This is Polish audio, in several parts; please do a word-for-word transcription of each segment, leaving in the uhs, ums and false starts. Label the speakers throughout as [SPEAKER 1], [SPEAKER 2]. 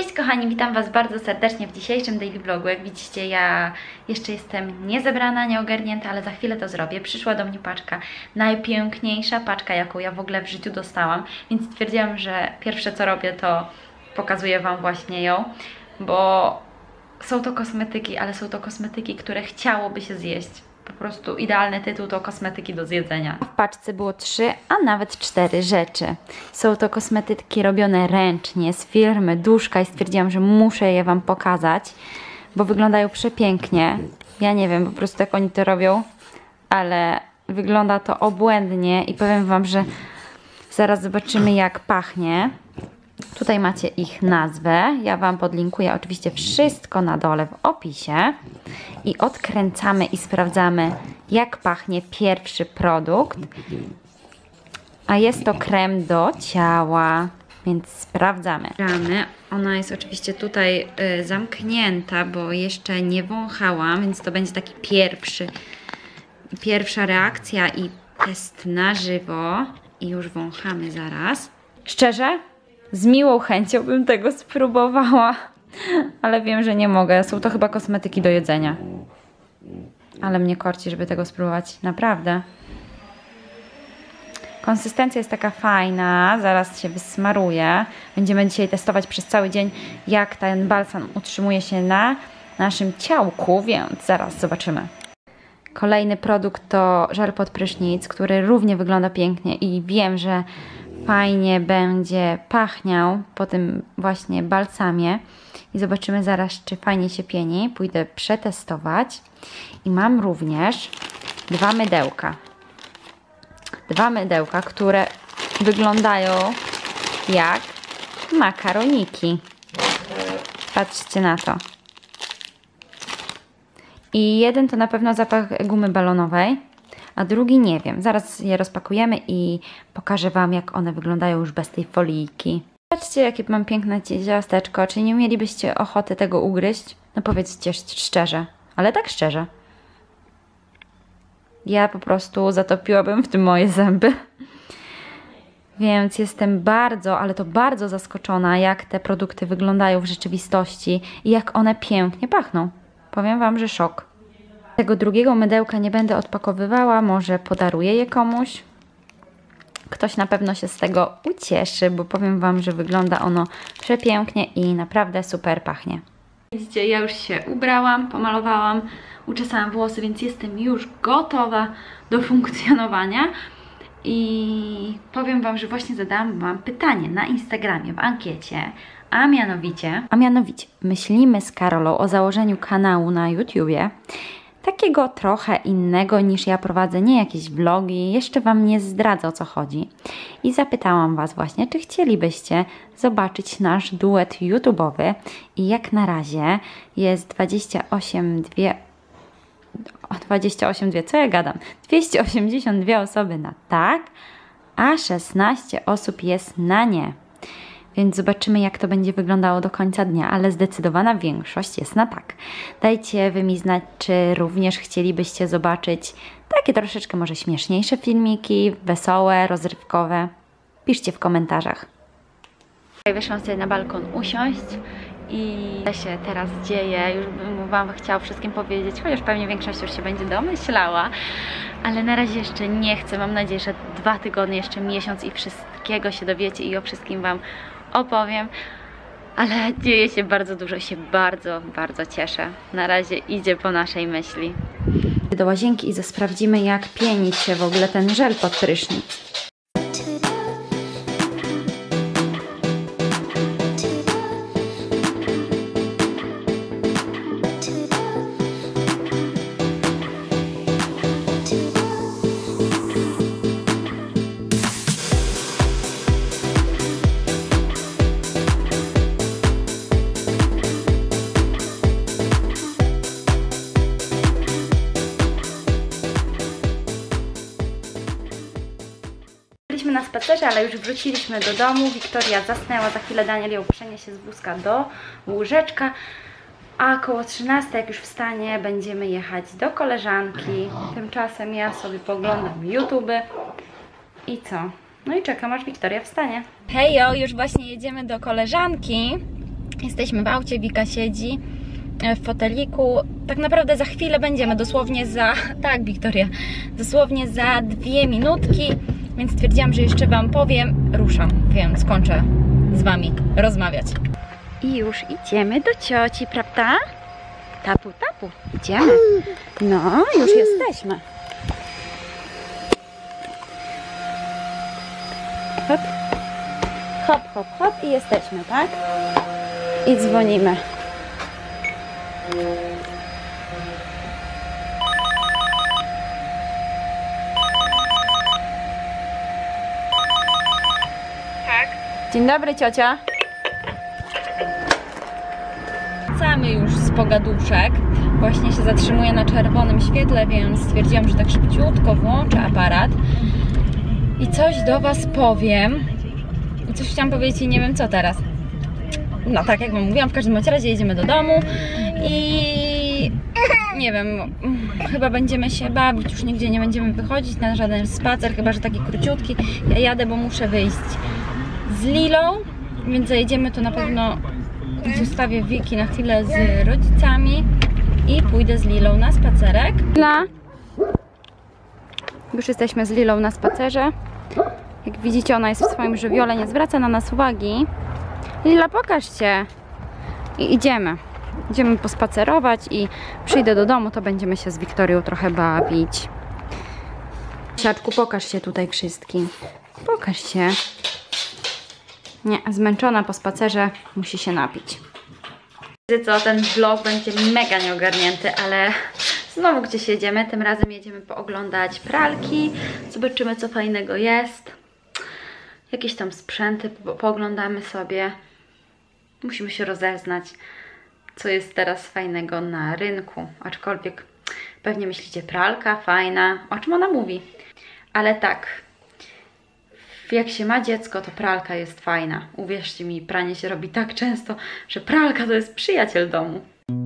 [SPEAKER 1] Cześć kochani, witam Was bardzo serdecznie w dzisiejszym daily vlogu. Jak widzicie, ja jeszcze jestem niezebrana, nieogarnięta, ale za chwilę to zrobię. Przyszła do mnie paczka, najpiękniejsza paczka, jaką ja w ogóle w życiu dostałam, więc stwierdziłam, że pierwsze co robię, to pokazuję Wam właśnie ją, bo są to kosmetyki, ale są to kosmetyki, które chciałoby się zjeść. Po prostu idealny tytuł to kosmetyki do zjedzenia. W paczce było trzy, a nawet cztery rzeczy. Są to kosmetyki robione ręcznie z firmy Duszka i stwierdziłam, że muszę je Wam pokazać, bo wyglądają przepięknie. Ja nie wiem po prostu jak oni to robią, ale wygląda to obłędnie i powiem Wam, że zaraz zobaczymy jak pachnie. Tutaj macie ich nazwę, ja Wam podlinkuję oczywiście wszystko na dole w opisie i odkręcamy i sprawdzamy jak pachnie pierwszy produkt, a jest to krem do ciała, więc sprawdzamy. Ona jest oczywiście tutaj y, zamknięta, bo jeszcze nie wąchałam, więc to będzie taki pierwszy, pierwsza reakcja i test na żywo i już wąchamy zaraz. Szczerze? Z miłą chęcią bym tego spróbowała, ale wiem, że nie mogę. Są to chyba kosmetyki do jedzenia. Ale mnie korci, żeby tego spróbować. Naprawdę. Konsystencja jest taka fajna. Zaraz się wysmaruje. Będziemy dzisiaj testować przez cały dzień, jak ten balsam utrzymuje się na naszym ciałku, więc zaraz zobaczymy. Kolejny produkt to żel pod prysznic, który równie wygląda pięknie i wiem, że fajnie będzie pachniał po tym właśnie balsamie i zobaczymy zaraz, czy fajnie się pieni. Pójdę przetestować i mam również dwa mydełka. Dwa mydełka, które wyglądają jak makaroniki. Patrzcie na to. I jeden to na pewno zapach gumy balonowej, a drugi nie wiem. Zaraz je rozpakujemy i pokażę Wam, jak one wyglądają już bez tej folijki. Patrzcie, jakie mam piękne ciasteczko. Czy nie mielibyście ochoty tego ugryźć? No powiedzcie szczerze, ale tak szczerze. Ja po prostu zatopiłabym w tym moje zęby. Więc jestem bardzo, ale to bardzo zaskoczona, jak te produkty wyglądają w rzeczywistości i jak one pięknie pachną. Powiem Wam, że szok. Tego drugiego mydełka nie będę odpakowywała, może podaruję je komuś. Ktoś na pewno się z tego ucieszy, bo powiem Wam, że wygląda ono przepięknie i naprawdę super pachnie. Widzicie, ja już się ubrałam, pomalowałam, uczesałam włosy, więc jestem już gotowa do funkcjonowania. I powiem Wam, że właśnie zadałam Wam pytanie na Instagramie w ankiecie, a mianowicie, a mianowicie myślimy z Karolą o założeniu kanału na YouTubie, takiego trochę innego niż ja prowadzę, nie jakieś vlogi, jeszcze Wam nie zdradzę o co chodzi. I zapytałam Was właśnie, czy chcielibyście zobaczyć nasz duet YouTube'owy i jak na razie jest dwadzieścia osiem, dwie, dwadzieścia osiem, dwie, co ja gadam? dwieście osiemdziesiąt dwie osoby na tak, a szesnaście osób jest na nie. Więc zobaczymy jak to będzie wyglądało do końca dnia, ale zdecydowana większość jest na tak. Dajcie Wy mi znać, czy również chcielibyście zobaczyć takie troszeczkę może śmieszniejsze filmiki, wesołe, rozrywkowe. Piszcie w komentarzach. Wyszłam sobie na balkon usiąść i co się teraz dzieje, już bym Wam chciała wszystkim powiedzieć, chociaż pewnie większość już się będzie domyślała, ale na razie jeszcze nie chcę. Mam nadzieję, że dwa tygodnie, jeszcze miesiąc i wszystkiego się dowiecie i o wszystkim Wam opowiem, ale dzieje się bardzo dużo, się bardzo, bardzo cieszę. Na razie idzie po naszej myśli. Do łazienki i sprawdzimy jak pieni się w ogóle ten żel pod prysznic. Na spacerze, ale już wróciliśmy do domu. Wiktoria zasnęła, za chwilę Daniel ją przeniesie z wózka do łóżeczka, a koło trzynastej, jak już wstanie, będziemy jechać do koleżanki. Tymczasem ja sobie poglądam YouTube i co? No i czekam aż Wiktoria wstanie. Hejo, już właśnie jedziemy do koleżanki. Jesteśmy w aucie, Wika siedzi w foteliku. Tak naprawdę za chwilę będziemy, dosłownie za... Tak, Wiktoria, dosłownie za dwie minutki, więc stwierdziłam, że jeszcze Wam powiem. Ruszam, więc kończę z Wami rozmawiać. I już idziemy do cioci, prawda? Tapu, tapu, idziemy. No, już jesteśmy. Hop, hop, hop, hop i jesteśmy, tak? I dzwonimy. Tak. Dzień dobry, ciocia. Wracamy już z pogaduszek. Właśnie się zatrzymuję na czerwonym świetle, więc stwierdziłam, że tak szybciutko włączę aparat i coś do Was powiem. I coś chciałam powiedzieć i nie wiem co teraz. No tak jak Wam mówiłam, w każdym razie jedziemy do domu i nie wiem, chyba będziemy się bawić, już nigdzie nie będziemy wychodzić na żaden spacer, chyba że taki króciutki. Ja jadę, bo muszę wyjść z Lilą, więc zajedziemy to na pewno, zostawię Wiki na chwilę z rodzicami i pójdę z Lilą na spacerek. Lila. Już jesteśmy z Lilą na spacerze. Jak widzicie, ona jest w swoim żywiole, nie zwraca na nas uwagi. Lila, pokaż się. I idziemy. Idziemy pospacerować i przyjdę do domu, to będziemy się z Wiktorią trochę bawić. Siatku, pokaż się tutaj wszystkim. Pokaż się. Nie, zmęczona po spacerze, musi się napić. Wiecie co, ten vlog będzie mega nieogarnięty, ale znowu gdzieś jedziemy. Tym razem jedziemy pooglądać pralki. Zobaczymy, co fajnego jest. Jakieś tam sprzęty po pooglądamy sobie. Musimy się rozeznać, co jest teraz fajnego na rynku. Aczkolwiek pewnie myślicie, pralka fajna. O czym ona mówi? Ale tak, jak się ma dziecko, to pralka jest fajna. Uwierzcie mi, pranie się robi tak często, że pralka to jest przyjaciel domu.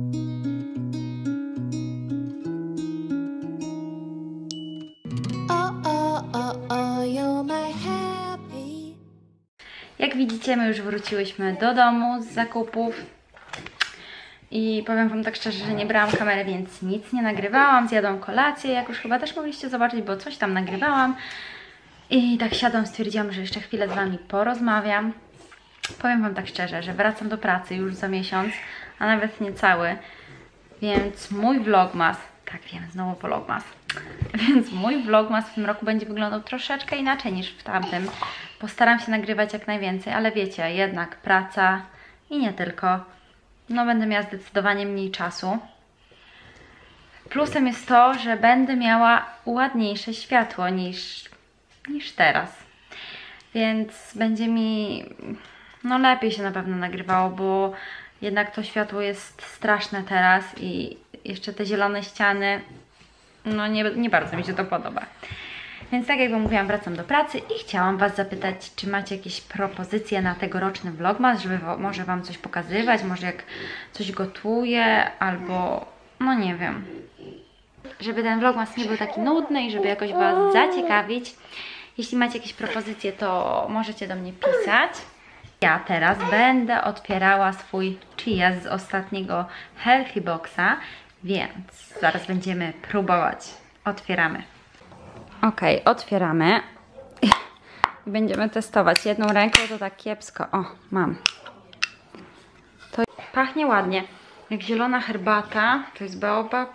[SPEAKER 1] Jak widzicie, my już wróciłyśmy do domu z zakupów i powiem Wam tak szczerze, że nie brałam kamery, więc nic nie nagrywałam. Zjadłam kolację, jak już chyba też mogliście zobaczyć, bo coś tam nagrywałam. I tak siadłam, stwierdziłam, że jeszcze chwilę z Wami porozmawiam. Powiem Wam tak szczerze, że wracam do pracy już za miesiąc, a nawet nie cały. Więc mój vlogmas, tak wiem, znowu vlogmas. Więc mój vlogmas w tym roku będzie wyglądał troszeczkę inaczej niż w tamtym. Postaram się nagrywać jak najwięcej, ale wiecie, jednak praca i nie tylko. No będę miała zdecydowanie mniej czasu. Plusem jest to, że będę miała ładniejsze światło niż, niż teraz. Więc będzie mi no lepiej się na pewno nagrywało, bo jednak to światło jest straszne teraz i jeszcze te zielone ściany, no nie, nie bardzo mi się to podoba. Więc tak jak Wam mówiłam, wracam do pracy i chciałam Was zapytać, czy macie jakieś propozycje na tegoroczny vlogmas, żeby może Wam coś pokazywać, może jak coś gotuję, albo no nie wiem. Żeby ten vlogmas nie był taki nudny i żeby jakoś Was zaciekawić. Jeśli macie jakieś propozycje, to możecie do mnie pisać. Ja teraz będę otwierała swój chia z ostatniego Healthy Boxa, więc zaraz będziemy próbować. Otwieramy. Ok, otwieramy i będziemy testować. Jedną ręką to tak kiepsko. O, mam. To pachnie ładnie. Jak zielona herbata. To jest baobab.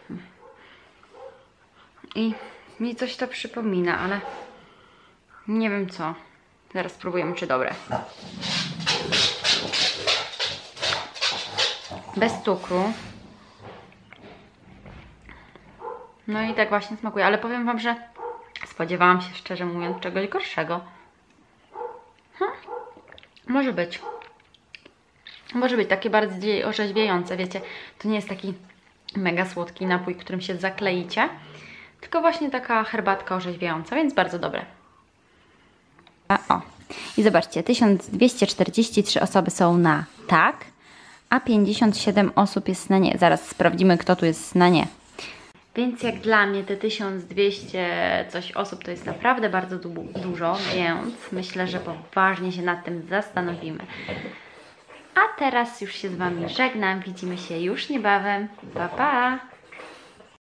[SPEAKER 1] I mi coś to przypomina, ale nie wiem co. Zaraz spróbujemy, czy dobre. Bez cukru. No i tak właśnie smakuje, ale powiem Wam, że spodziewałam się, szczerze mówiąc, czegoś gorszego. Hm. Może być. Może być takie bardziej orzeźwiające, wiecie. To nie jest taki mega słodki napój, którym się zakleicie, tylko właśnie taka herbatka orzeźwiająca, więc bardzo dobre. A, o. I zobaczcie, tysiąc dwieście czterdzieści trzy osoby są na tak, a pięćdziesiąt siedem osób jest na nie. Zaraz sprawdzimy, kto tu jest na nie. Więc jak dla mnie te tysiąc dwieście coś osób to jest naprawdę bardzo du dużo, więc myślę, że poważnie się nad tym zastanowimy. A teraz już się z Wami żegnam. Widzimy się już niebawem. Pa, pa!